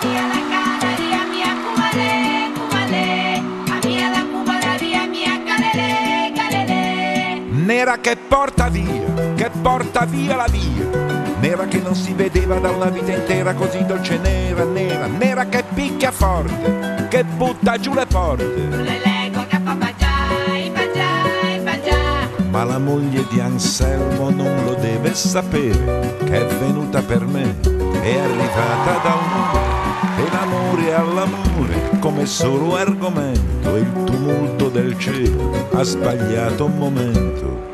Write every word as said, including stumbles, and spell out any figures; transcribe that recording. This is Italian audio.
via la canaria mia, cumale, cumale, a via la cumalaria mia, calele, calele. Nera che porta via, che porta via la via, nera che non si vedeva da una vita intera, così dolce, nera, nera, nera che picchia forte, che butta giù le porte. Le leggo che fa bagiai, bagiai, bagiai. Ma la moglie di Anselmo non lo deve sapere, che è venuta per me, è arrivata da un amore, e l'amore all'amore come solo argomento, e il tumulto del cielo ha sbagliato un momento.